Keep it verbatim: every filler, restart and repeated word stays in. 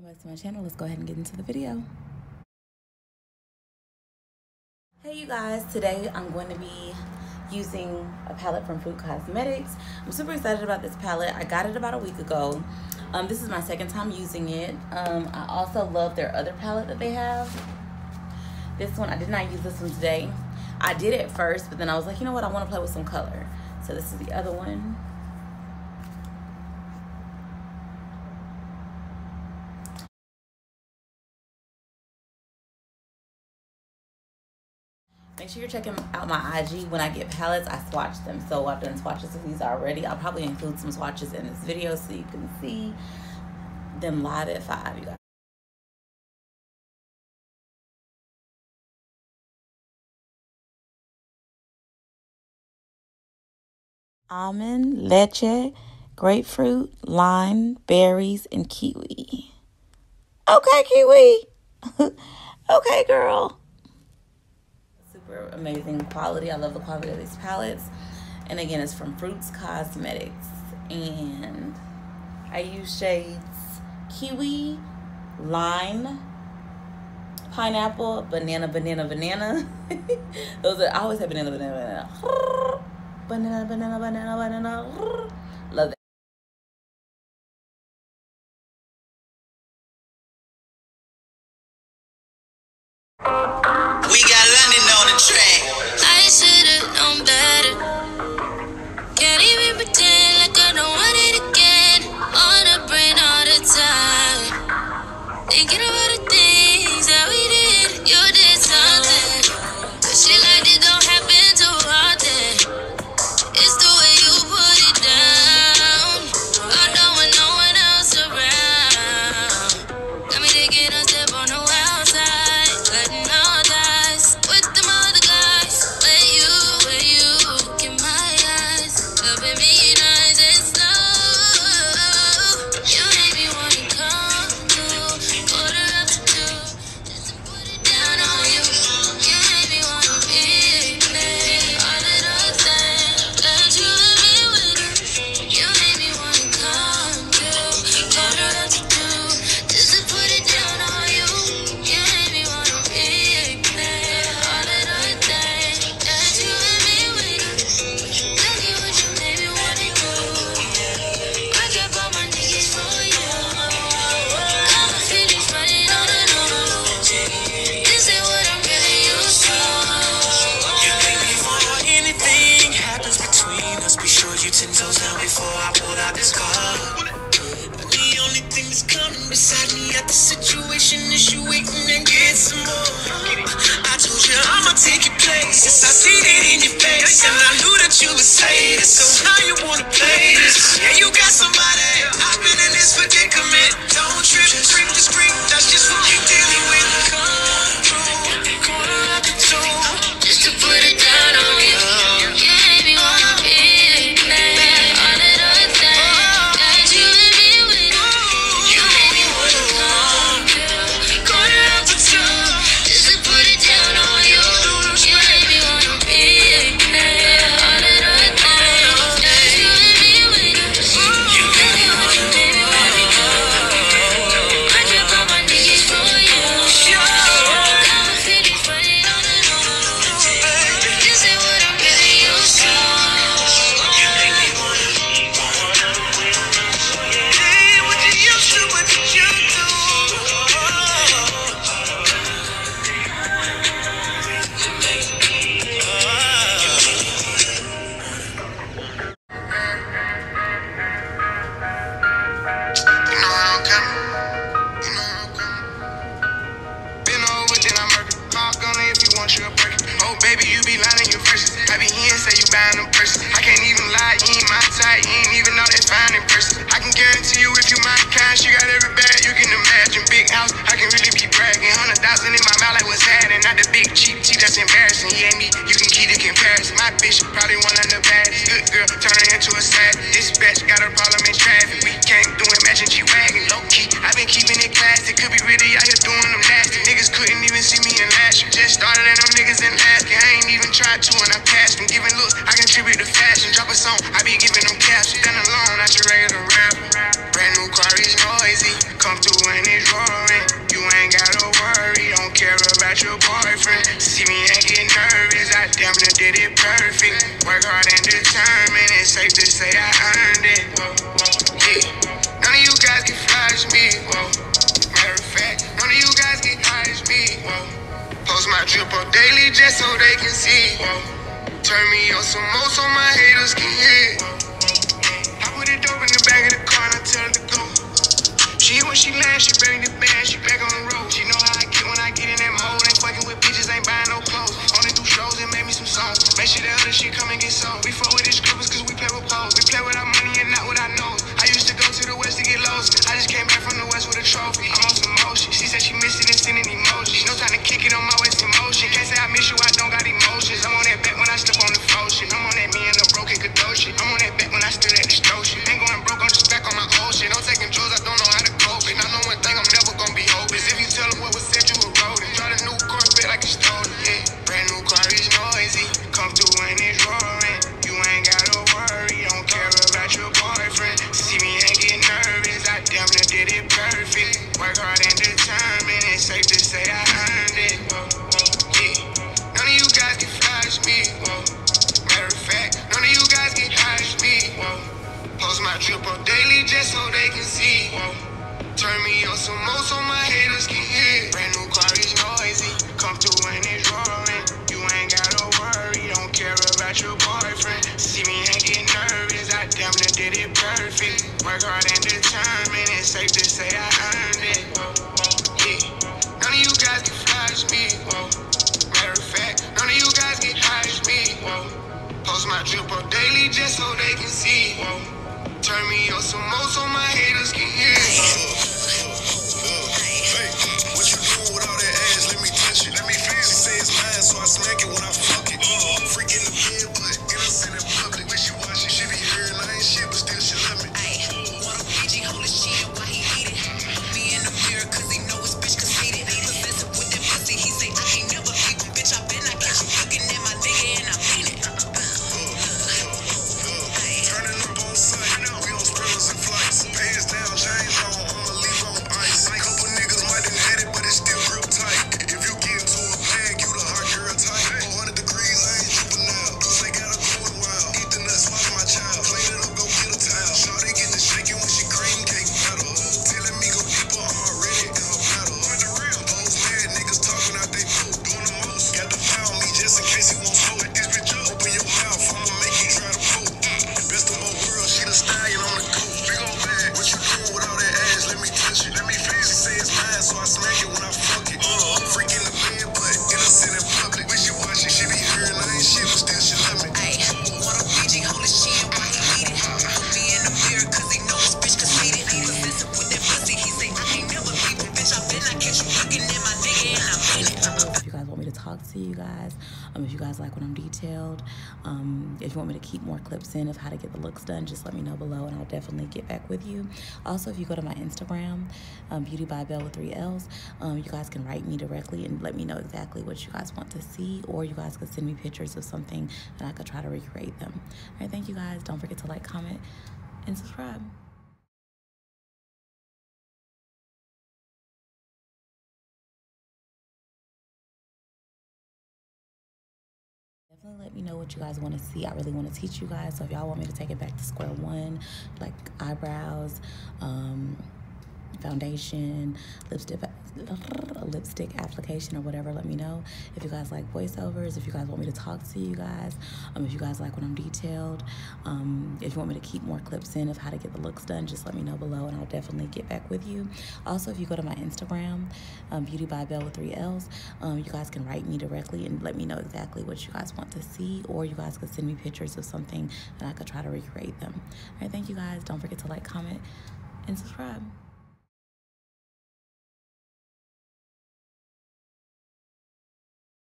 Welcome back to my channel. Let's go ahead and get into the video. Hey you guys, today I'm going to be using a palette from Fruit Cosmetics. I'm super excited about this palette. I got it about a week ago. Um, this is my second time using it. Um, I also love their other palette that they have. This one, I did not use this one today. I did at first, but then I was like, you know what, I want to play with some color. So this is the other one. Make sure you're checking out my I G. When I get palettes, I swatch them. So I've done swatches of these already. I'll probably include some swatches in this video so you can see them live at five, you guys. Almond, leche, grapefruit, lime, berries, and kiwi. Okay, kiwi. Okay, girl. Super amazing quality. I love the quality of these palettes. And again, it's from Fruits Cosmetics. And I use shades kiwi, lime, pineapple, banana, banana, banana. Those are, I always have banana, banana, banana. Banana, banana, banana, banana. Love it. We got London on the track. I should've known better. Can't even pretend like I don't want it again. On the brain all the time. Thinking about the things that we did. You did something. But shit like this don't happen too often. It's the way you put it down. I don't want no one else around. Got me taking a step on the wild side. Cutting all ties with them other guys. Where you, where you look in my eyes. Helping me nice and slow. You made me wanna come through. Quarter up to two. Just to put it down on you. You made me wanna be me. All of those things that you let me with. You made me wanna come through. Quarter up to two. Just to put it down on you. You made me wanna be me. All of those things that you let me with. Exactly what you made me wanna do. I drop all my niggas for you. Got my feelings running on and on. This is what I'm really used to. You make me wanna anything happens between us. Be sure you ten toes down before I pull out this car. But the only thing that's coming beside me at the situation is you waiting and get some more. I told you I'ma take your place. Yes, I seen it in your face, and I knew that you would say this. So how you wanna play this? Yeah, you got somebody. I've been in this predicament. Don't trip, creep the street. That's just what you dealing with. Come through, quarter after two. Just to put it down on you. You made me wanna be me. All of those things that you let me with. You made me wanna come through. Quarter after two. Just to put it down on you. You made me wanna be me. All of those things that you let me with. You made me wanna be me. I drop all my niggas for you. Got my feelings running on and on. This is what I'm really used to. You make me wanna. Hey, what you used to, what did you do? You know I'm coming. You know I'm coming. Been over, then I murder. Hop gunner if you want you a break. Oh, baby, you be lying your verses. I be here and say you buying them purses. I can't even lie, you ain't my type. You ain't even know that fine in person. I can guarantee you if you my kind, she got every bag you can imagine. Big house, I can really be bragging. Hundred thousand in my mouth like what's happening. Not the big cheap tea, that's embarrassing. He ain't me, you can keep the comparison. My bitch probably one of the baddest. Good girl, turn her into a sad. This bitch got a problem in traffic. We can't do it, matching G-Wagon. Low key, I been keeping it classy. Could be really out here doing them nasty. Niggas couldn't even see me in last year. Just started at them niggas in asking. I ain't even tried to and I passed them. Giving looks, I contribute to fashion. Drop a song, I be giving them caps. Stand alone, not your regular rapper. Brand new car is noisy. Come through and it's roll. about your boyfriend. See me and get nervous, I damn near did it perfect. Work hard and determined, it's safe to say I earned it. Whoa, whoa, yeah. None of you guys can flash me, whoa. Matter of fact, none of you guys get high as me, whoa. Post my drip up daily just so they can see, whoa. Turn me on some more so my haters can hear. I put it dope in the back of the car and I tell her to go. She when she lands, she bring the band, she back on the road. She know how I get when I get in that mode. Ain't fucking with bitches, ain't buying no clothes. Only do shows and make me some songs. Make sure the other shit come and get sold. We fuck with these scribbles cause we play with poles. We play with our money and not with our nose. I used to go to the west to get lost. I just came back from the west with a trophy. I'm on some motion. She said she missed it and sending emojis. No time to kick it on my waist in motion. Can't say I miss you, I don't got emotions. I'm on that back when I step on the floor shit. I'm on that me and the broken Godot shit. I'm on that back when I stood at the stove shit. Ain't going broke, I'm just back on my old shit. No taking drugs, I don't know how to cope. And I know one thing, I'm never gonna be hopeless. If you tell them what was said, you erode it. Drive a new Corvette like it's stolen, yeah. Brand new car is noisy. Come through when it's roaring. You ain't gotta worry, don't care about your boyfriend. See me and get nervous, I damn near did it perfect. Work hard and determined, it's safe to say I earned it. Whoa, whoa, yeah. None of you guys can flash me, whoa. Matter of fact, none of you guys get high as me, whoa. Post my drip up daily just so they can see, whoa. Turn me on some more so my haters can hear. Brand new car is noisy, come through when it's roaring. You ain't gotta worry, don't care about your boyfriend. See me and get nervous, I damn near did it perfect. Work hard and determined, it's safe to say I earned it. Whoa, whoa, yeah. None of you guys can flash me, whoa. Matter of fact, none of you guys get high as me, whoa. Post my drip up daily just so they can see, whoa. Turn me on some more so my haters can hear. Hey, what you doing with all that ass? Let me touch it. Let me feel it. She say it's mine, so I smack it when I fuck it. Uh, freak in the bed, but innocent in public. When she watch it, she be hearing I ain't shit, but still she love me. Ayy, want a P G, hold his shit while he eat it. Look me in the mirror, cause he know his bitch conceited. Possessive with that pussy, he say I can't never keep him. Bitch, I been I catch you looking at my nigga and I mean it. Turning up on sight, we on sprinters and flights. Pants down, chains on, I'ma leave on ice. Couple niggas might done had it, but it's still real tight. If you get into a bag, you the hot girl type. four hundred degrees, I ain't tripping now. They gotta go it wild. Eat the nuts, watch my child. Clean it up, go get a towel. Shawty getting shaking when she cream cake battle. Telling me go deeper, I'm already in her battle. On the real, hoes mad, niggas talking out they food. Doing the most. Got to foul me just in case he won't smoke. Like this bitch up, open your mouth, I'ma make you try to poop. Best of both worlds, she the stallion on the coat. Big ol' bag, what you doing with all that ass? Let me touch it, let me feel it. She say it's mine, so I smack it when I fuck it. Uh, freak in the bed, but innocent in public. When she watch it, she be hearing I ain't shit, but still she love me. Ayy, want a P G, hold his shit while he eat it. Look me in the mirror, cause he know his bitch conceited. Possessive with that pussy, he say I can't never keep him. Bitch, I been I catch you looking at my nigga and I mean it. If you guys want me to talk to you guys, um, if you guys like when I'm detailed, um, if you want me to keep more clips in of how to get the looks done, just let me know below and I'll definitely get back with you. Also, if you go to my Instagram, um, Beauty by Belle with three L's, um, you guys can write me directly and let me know exactly what you guys want to see, or you guys could send me pictures of something and I could try to recreate them. All right, thank you guys. Don't forget to like, comment, and subscribe. Definitely let me know what you guys want to see. I really want to teach you guys. So if y'all want me to take it back to square one, like eyebrows, um, foundation, lipstick, lipstick application or whatever, let me know. If you guys like voiceovers, if you guys want me to talk to you guys, um, if you guys like when I'm detailed, um, if you want me to keep more clips in of how to get the looks done, just let me know below and I'll definitely get back with you. Also, if you go to my Instagram, um, Beauty by Belle with three L's, um, you guys can write me directly and let me know exactly what you guys want to see, or you guys could send me pictures of something and I could try to recreate them. All right, thank you guys. Don't forget to like, comment, and subscribe.